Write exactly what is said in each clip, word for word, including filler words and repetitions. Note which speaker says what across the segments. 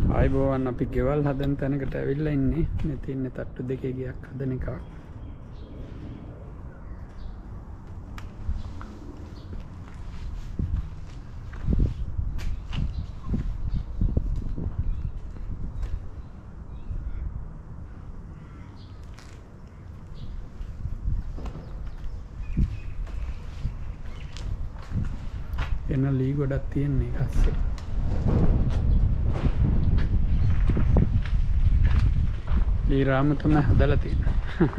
Speaker 1: ආයිබෝවන් අපි ගෙවල් හදන තැනකට ඇවිල්ලා ඉන්නේ. මේ තියෙන තට්ටු දෙකේ ගියක් හදන එක. එන ලී ගොඩක් තියෙන්නේ ඇස්සේ. ලී රාම තමයි හදලා තියෙන්නේ.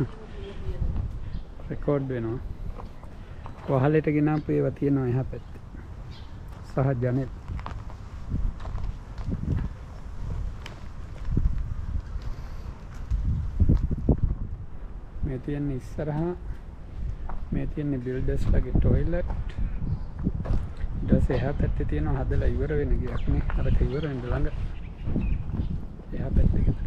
Speaker 1: රෙකෝඩ් වෙනවා. වහලෙට ගෙනාපු ඒවා තියෙනවා එහා පැත්තේ. සහ ජනෙල්. මේ තියෙන්නේ ඉස්සරහා මේ තියෙන්නේ බිල්ඩර්ස්ලාගේ টয়ලට්. ඊට එහා පැත්තේ තියෙනවා හදලා ඉවර වෙන ගියක් නේ. අරක ඉවර වෙන ළඟ. එහා පැත්තේ ගෙදර.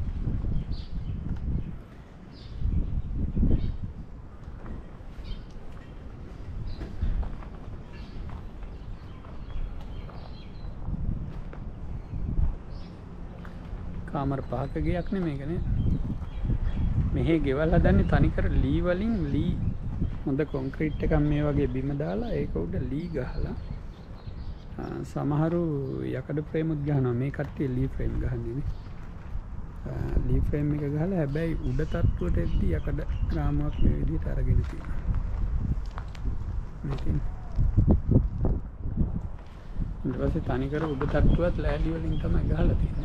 Speaker 1: කාමර පහක ගියක් නේ මේක නේ. මෙහි ගෙවල් හදන්නේ තනිකර ලී වලින් ලී හොඳ කොන්ක්‍රීට් එකක් මේ වගේ බිම දාලා ඒක උඩ ලී ගහලා සමහරු යකඩ ෆ්‍රේම් උත් ගහනවා. මේ කට්ටිය ලී ෆ්‍රේම් ගහන්නේ නේ. ලී ෆ්‍රේම් එක ගහලා හැබැයි උඩ තට්ටුවට එද්දි යකඩ රාමුවක් මේ විදිහට අරගෙන තියෙනවා. මේකෙන් ඊට පස්සේ තනිකර උඩ තට්ටුවත් ලෑලි වලින් තමයි ගහලා තියෙන්නේ.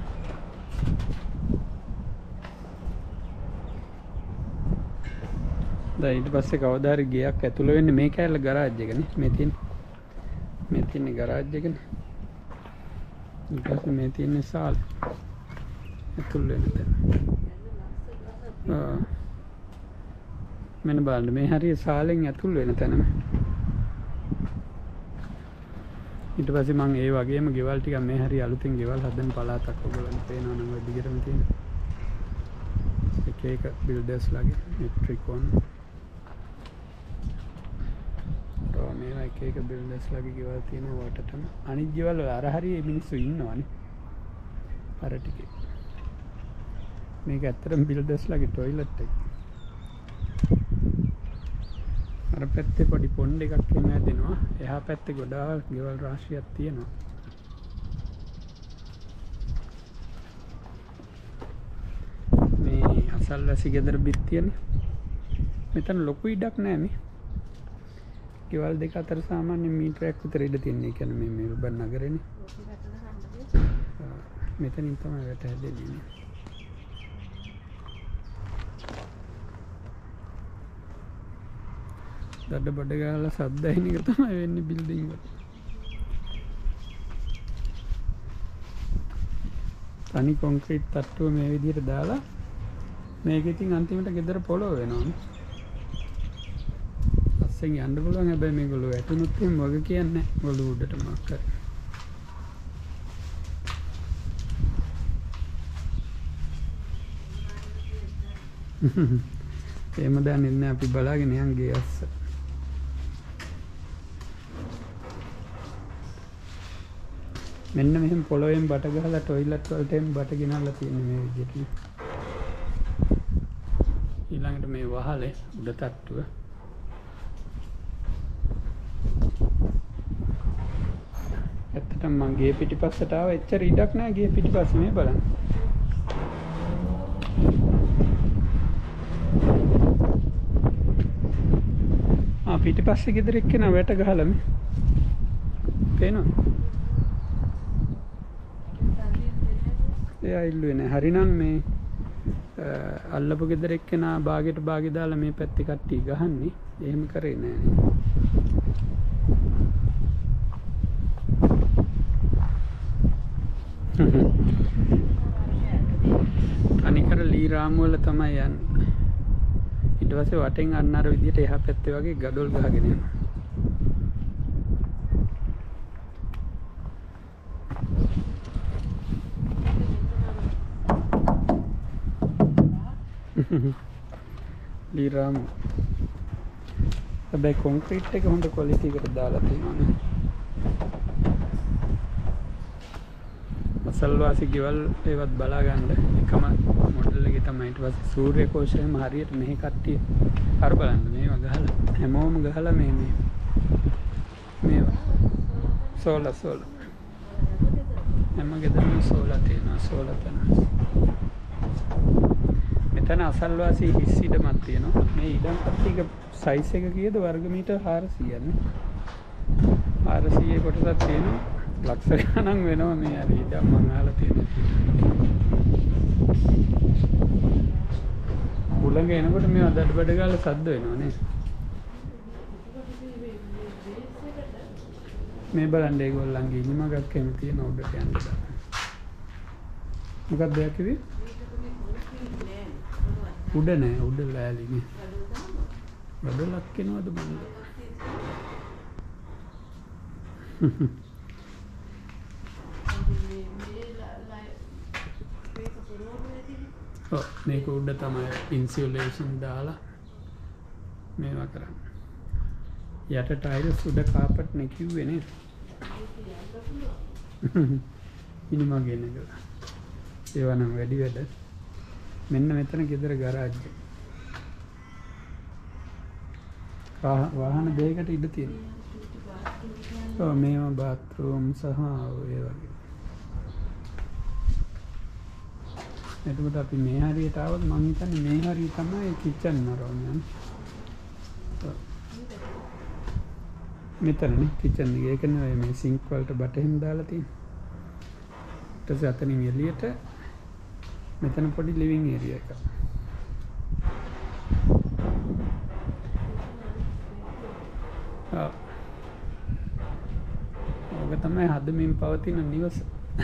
Speaker 1: දැන් ඊට පස්සේ කවදා හරි ගියක් ඇතුළ වෙන්නේ මේ කැලේ ගරාජ් එක නේ. මේ තියෙන මේ තියෙන ගරාජ් එක නේ. ඊට පස්සේ මේ තියෙන සාල් ඇතුළ වෙන තැන. ආ මෙන්න බලන්න මේ හරිය සාලෙන් ඇතුළ වෙන තැන. ඊට පස්සේ මම ඒ වගේම ගෙවල් ටිකක් මේ හරිය අලුතෙන් ගෙවල් හදන පළාතක් ඔයගොල්ලන්ට පේනවා නම් ඔය දිගටම තියෙන. එක එක බිල්ඩර්ස්ලාගේ මෙට්‍රිකොන් මේවා එක එක බිල්ඩර්ස්ලාගේ ගෙවල් තියෙනවා වටටම. අනිත් ගෙවල් වල අර හරිය මිනිස්සු ඉන්නවනේ. අර ටිකේ. මේක ඇත්තටම බිල්ඩර්ස්ලාගේ টয়ලට් එක. අර පැත්තේ පොඩි පොන්ඩ් එකක් එන්න දෙනවා. එහා පැත්තේ ගොඩාක් ගෙවල් රාශියක් තියෙනවා. මේ අසල්වැසි ගෙදර බිත්තියනේ. මෙතන ලොකු ඉඩක් නෑ මේ. ගෙවල් දෙක අතර සාමාන්‍ය මීටරයක් විතර ඉඩ තියෙන. ඒ කියන්නේ මේ මෙල්බන් නගරේනේ. මෙතනින් තමයි වැට හැදෙන්නේ. දඩ බඩ ගාලා සද්ද ඇහෙන එක තමයි වෙන්නේ බිල්ඩින් වල. තනි කොන්ක්‍රීට් තට්ටුව මේ විදිහට දාලා මේක ඉතින් අන්තිමට ගෙදර පොළොව වෙනවනේ. අස්සෙන් යන්න පුළුවන්. හැබැයි මේගොල්ලෝ වැටුනොත් එහෙම වගේ කියන්නේ නැහැ. ගොළු උඩට මාක් කරලා. එහෙම දන්නේ නැහැ. අපි බලාගෙන යන් ගේ අස්ස. මෙන්න මෙහෙම පොළොවෙන් බට ගහලා টয়ලට් වලට එම් බට ගෙනල්ලා තියෙන්නේ මේ විදිහට. ඊළඟට මේ වහලේ උඩ තට්ටුව. ඇත්තටම මං ගේ පිටිපස්සට ආව. එච්චර ඉඩක් නැහැ ගේ පිටිපස්සේ. මේ බලන්න. ආ පිටිපස්සේ ගෙදර එක්කෙනා වැට ගහලා මේ. පේනවද? එයා ඉල්ලුවේ නැහැ. හරිනම් මේ අල්ලපු ගෙදර එක්කෙනා බාගෙට බාගෙ දාලා මේ පැත්තේ කට්ටිය ගහන්නේ. එහෙම කරේ නෑ නේ. අනිකර ලී රාමු වල තමයි යන්නේ. ඊට පස්සේ වටෙන් අන්න අර විදිහට එහා පැත්තේ වගේ ගඩොල් ගහගෙන යනවා. ලී රාමු. හැබැයි කොන්ක්‍රීට් එක හොඳ ක්වොලිටි එකට දාලා තියෙනවානේ. අසල්වාසි ගෙවල් ඒවත් බලා ගන්න එකම මොඩල් එකේ තමයි. ඊට පස්සේ සූර්ය කෝෂයම හරියට මෙහි කට්ටිය අර බලන්න මේවා ගහලා හැමෝම ගහලා මේ මේ මේවා සෝලා සෝලා හැම ගෙදරම සෝලා තියෙනවා. සෝලා තමයි මෙතන අසල්වාසි හිස් ඉඩමක් තියෙනවා. මේ ඉඩම් කට්ටියක සයිස් එක කීයද? වර්ග මීටර් හාරසියයක් නේ. හාරසිය කොටසක් තියෙනවා. ලක්ෂ ගණන් වෙනවා මේ අර ඉඩම් මං අහලා තියෙනවා. උලඟ එනකොට මේ අදඩ බඩ ගාලා සද්ද වෙනවා නේ. මේ බලන්න ඒගොල්ලන්ගේ ඉනිමගක් එහෙම තියෙන උඩට යන්න බෑ. මොකක්ද දෙයක් කිව්වේ? උඩ නෑ උඩ ලෑලි නේ. බඩලක් එනවද මන්ද? ඔව් මේක උඩ තමයි ඉන්සියුලේෂන් දාලා මේවා කරන්නේ. යට ටයිල්ස් උඩ කාපට් නේ කිව්වේ නේද? ඉනිමා ගෙන එක. ඒවා නම් වැඩි වැඩ. මෙන්න මෙතන ගෙදර ගරාජ් එක. වාහන දෙකකට ඉඩ තියෙනවා. ඔව් මේවා බාත්රූම් සහ ඒ වගේ. එතකොට අපි මේ හරියට ආවොත් මම හිතන්නේ මේ හරිය තමයි කිචන් නරෝනේ. මෙතනනේ කිචන් එක. ඒක නෙවෙයි මේ සින්ක් වලට බටහින් දාලා තියෙන්නේ. ඊට පස්සේ අතනින් එළියට මෙතන පොඩි ලිවිං ඒරියා එකක්. ආ. ඔක තමයි හදමින් පවතින නිවස.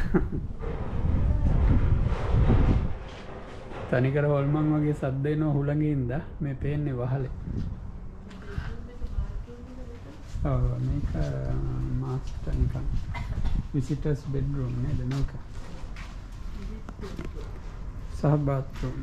Speaker 1: තනිකර හොල්මන් වගේ සද්ද එනවා හුළඟින්ද මේ පේන්නේ වහලේ. ඔව් මේක මාස්ටර් නිකන් විසිටර්ස් බෙඩ්රූම් නේද මේක. සහ බාත්රූම්.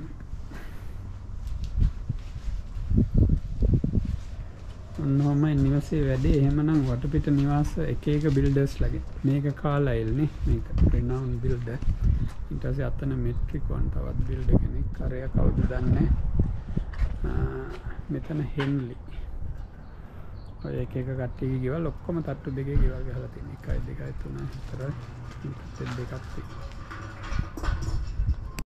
Speaker 1: ඔන්නෝමයි නිවසේ වැඩේ. එහෙමනම් වටපිට නිවාස එක එක බිල්ඩර්ස් ලගේ. මේක කාලයිල් නේ. මේක renowned builder. ඊට පස්සේ අතන මෙට්‍රික් වන් තවත් බිල්ඩර් කෙනෙක්. කරය කවුද දන්නේ. මෙතන හෙන්ලි. ඔය එක එක කට්ටියගේ ගෙවල් ඔක්කොම තට්ටු දෙකේ ගෙවල් ගහලා තියෙන. එකයි දෙකයි තුනයි හතරයි දෙකක් තියෙනවා.